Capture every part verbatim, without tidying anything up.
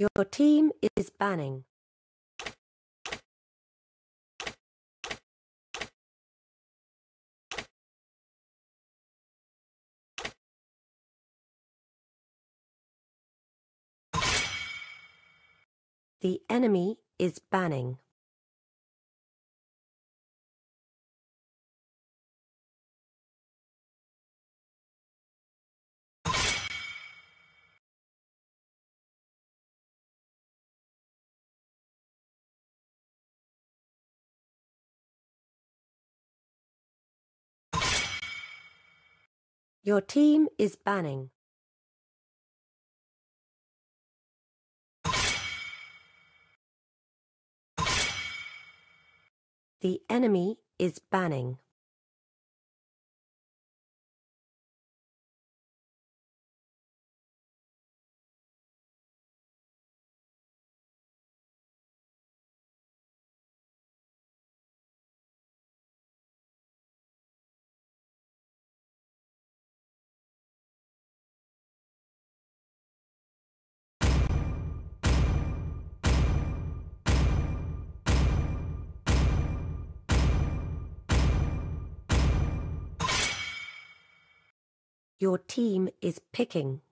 Your team is banning. The enemy is banning. Your team is banning. The enemy is banning. Your team is picking.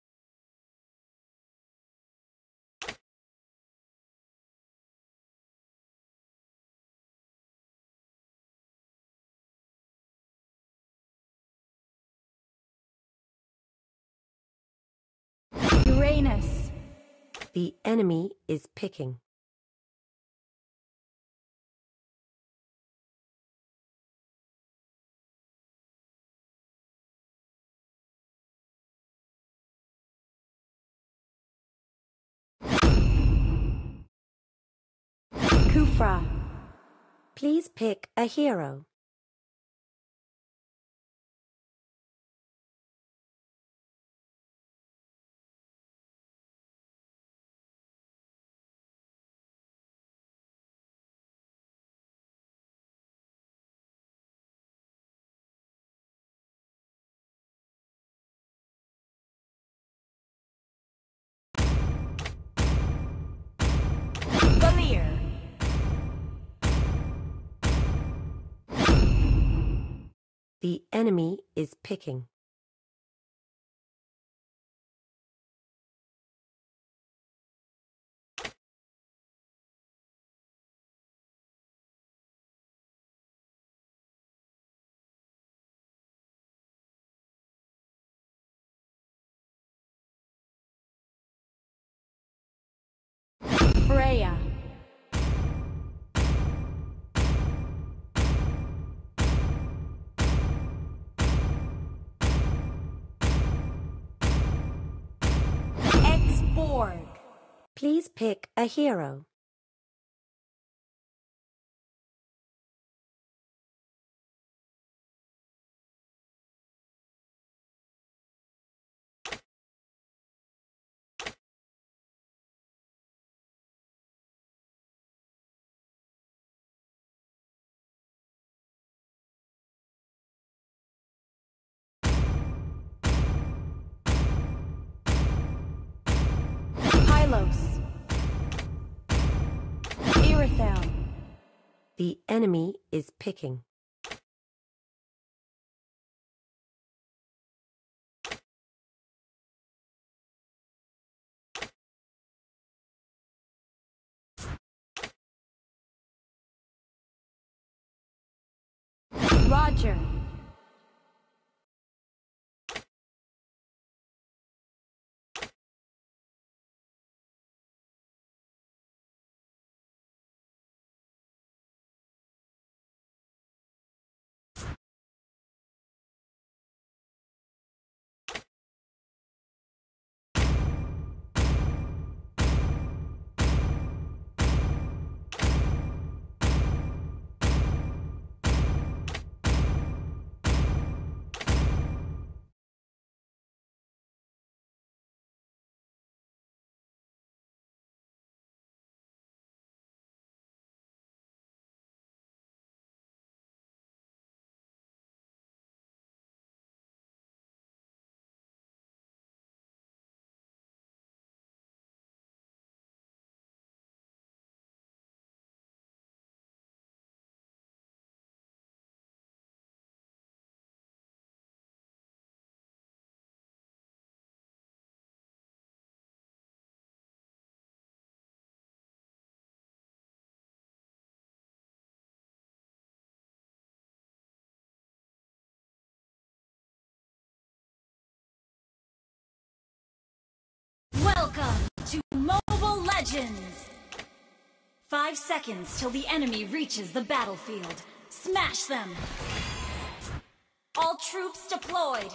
Uranus. The enemy is picking. Kufra. Please pick a hero. Valir. The enemy is picking. Freya. Exborg. Please pick a hero. Pylos. Irithel. The enemy is picking. Roger. Welcome to Mobile Legends! Five seconds till the enemy reaches the battlefield. Smash them! All troops deployed!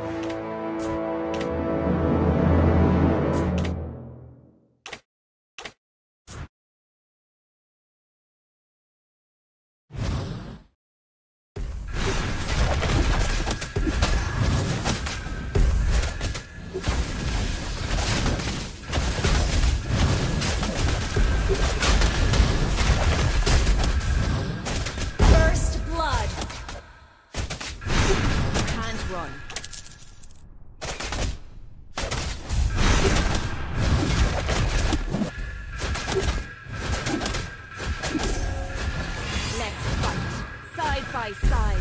By side.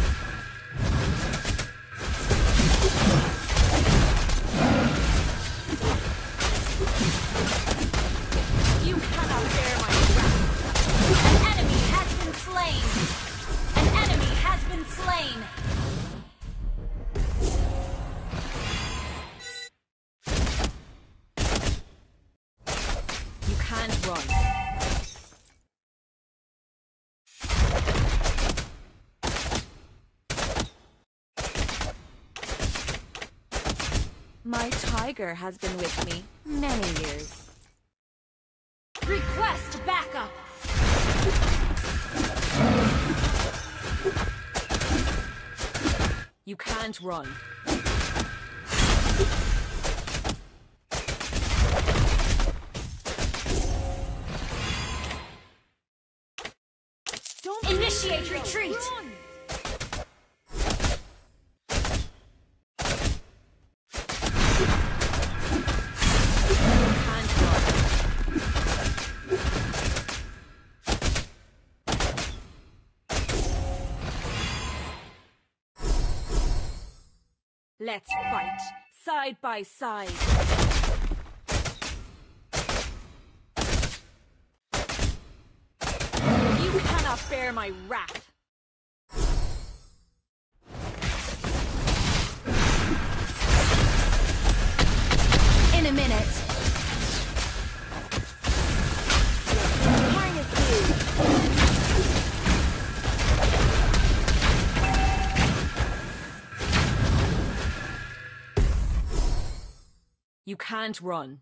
You cannot bear my wrath. An enemy has been slain. An enemy has been slain. You can't run. My tiger has been with me many years. Request backup! You can't run. Don't initiate retreat! Run. Let's fight, side by side. You cannot bear my wrath. In a minute. Harness you. You can't run.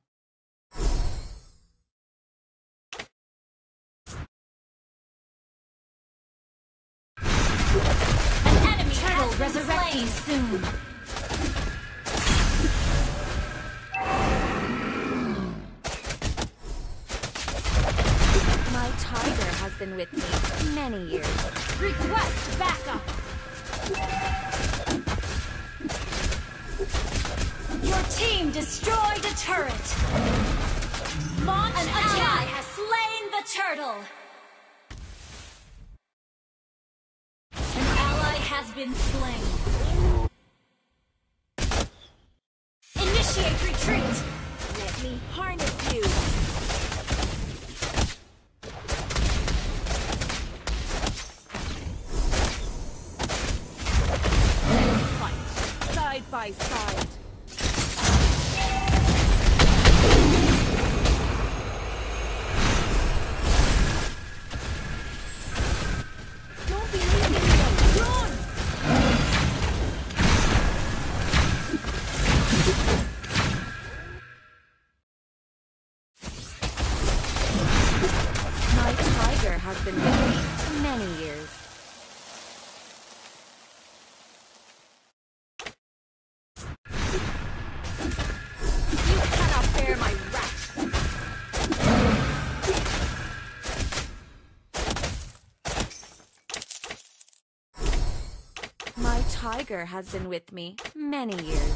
An enemy Turtle has resurrecting soon. My tiger has been with me many years. Request backup. Your team destroyed a turret! Launch An ally has slain the turtle! An ally has been slain. Initiate retreat! Let me harness you. Let's fight, side by side. Has been with me for many years. You cannot bear my wrath. My tiger has been with me many years.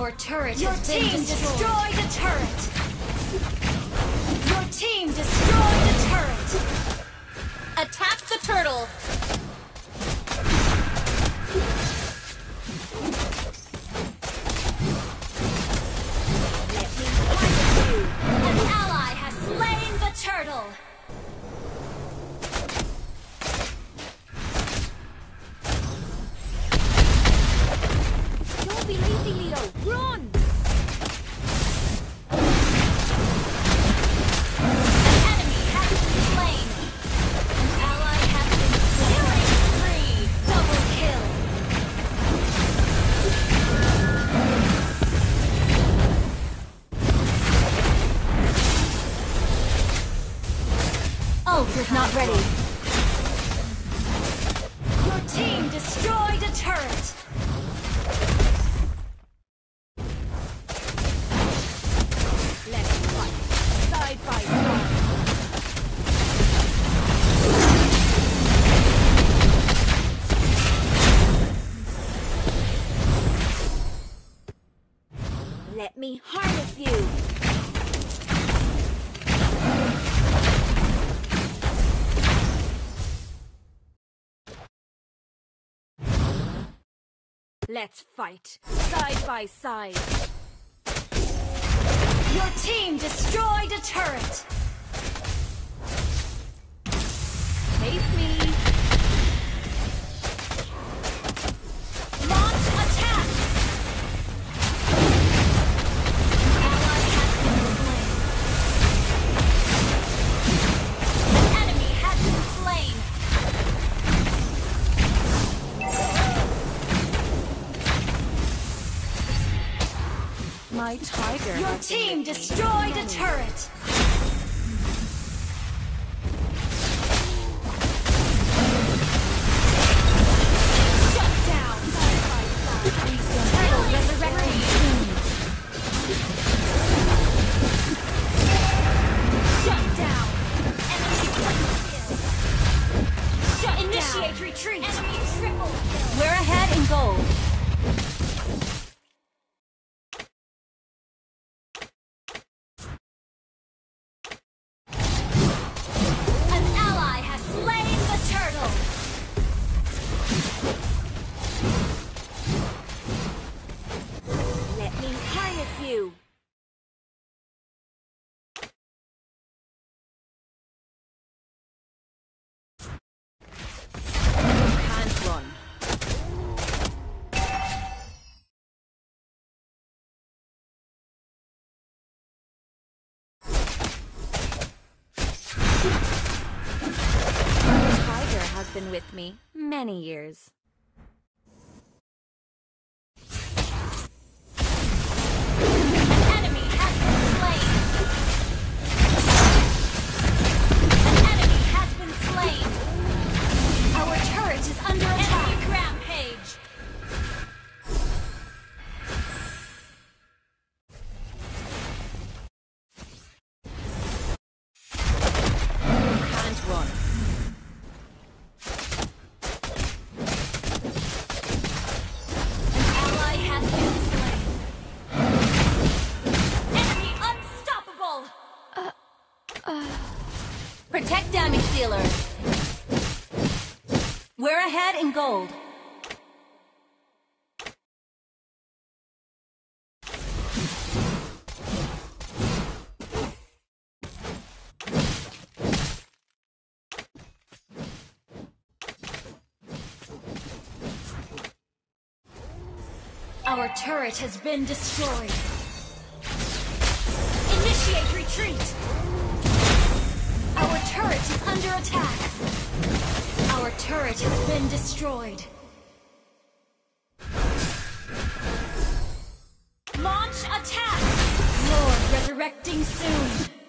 Our turret Your has been team destroyed. destroyed a turret. Your team destroyed a turret. Attack the turtle. Let me fight you. An ally has slain the turtle. Don't be lazy, Leo. Run! An enemy has been slain. An ally has been slain. Killing spree. Double kill. Ult is not ready. Your team destroyed a turret. Let's fight. Side by side. Let me harness you. Let's fight. Side by side. Your team destroyed a turret. Face me. Launch attack. Ally has been slain. An enemy has been slain. My tiger. Your has been team with me. destroyed a turret. Shut down. Turtle resurrecting soon. Shut down. Enemy triple kill. Shut Initiate down. Retreat. Enemy triple kill. We're ahead in gold. An ally has slain the turtle. Let me harness you. You can't run. The tiger has been with me many years. An enemy has been slain. An enemy has been slain. Our turret is under attack. Enemy rampage. You can't run. An ally has been slain. Enemy unstoppable. Protect damage dealer. We're ahead in gold. Our turret has been destroyed. Initiate retreat. Our turret is under attack. Our turret has been destroyed. Launch attack. Lord resurrecting soon.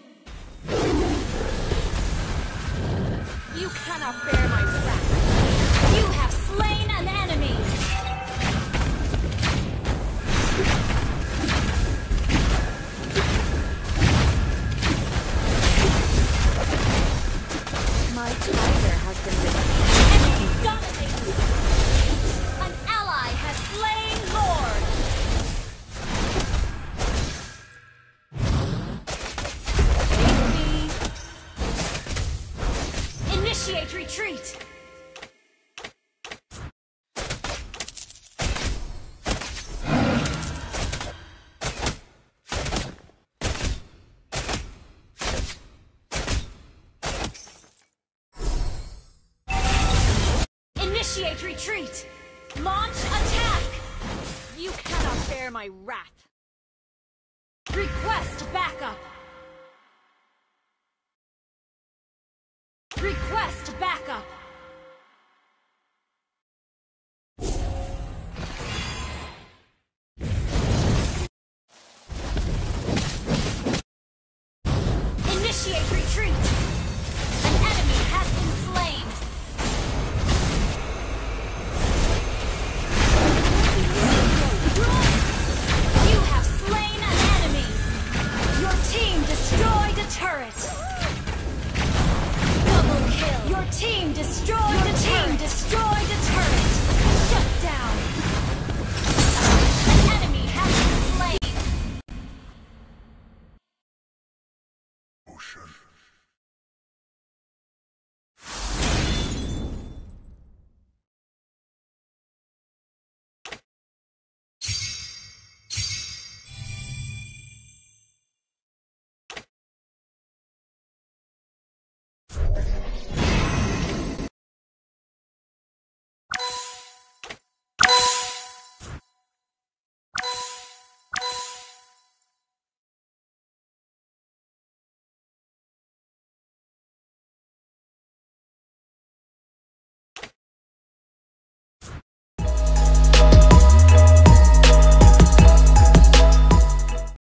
You cannot bear my wrath. You have slain an enemy. My tiger has been with me. Enemy dominated. An ally has slain Lord. Initiate retreat! Launch attack! You cannot bear my wrath. Request backup! Request backup! Initiate retreat!